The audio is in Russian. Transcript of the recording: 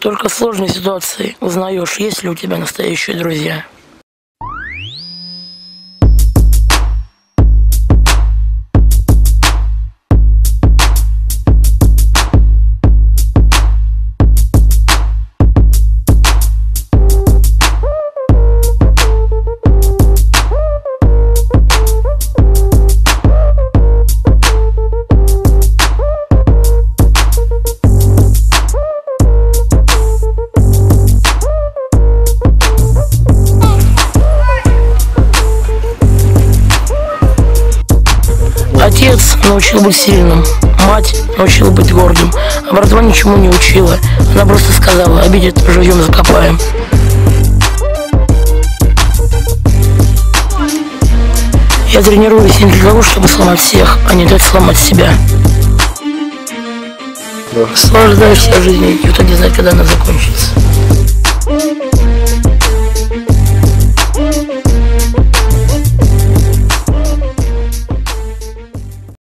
Только в сложной ситуации узнаешь, есть ли у тебя настоящие друзья. Отец научил быть сильным, мать научила быть гордым, а братва ничему не учила. Она просто сказала: обидит, живьем закопаем. Я тренируюсь не для того, чтобы сломать всех, а не дать сломать себя. Наслаждайся жизнью, никто не знает, когда она закончится.